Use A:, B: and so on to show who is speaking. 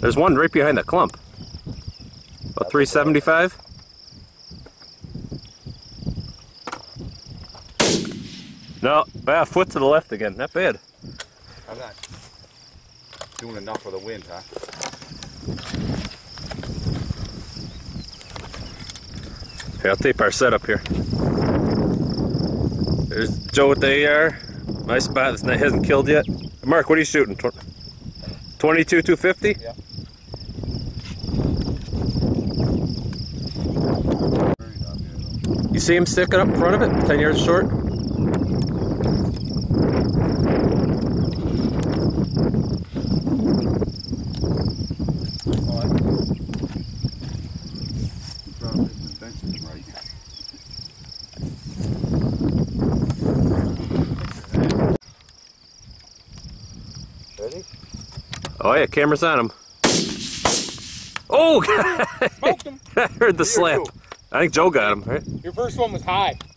A: There's one right behind the clump. About 375. No, a foot to the left again. Not bad.
B: I'm not doing enough for the wind, huh?
A: Here, I'll tape our setup here. There's Joe with the AR. My spot that hasn't killed yet. Mark, what are you shooting? 22, 250?
B: Yeah.
A: You see him sticking up in front of it? 10 yards short?
B: Ready?
A: Oh yeah, camera's on him. Oh!
B: Smoked him.
A: I heard the slap. I think Joe got him, right?
B: Your first one was high.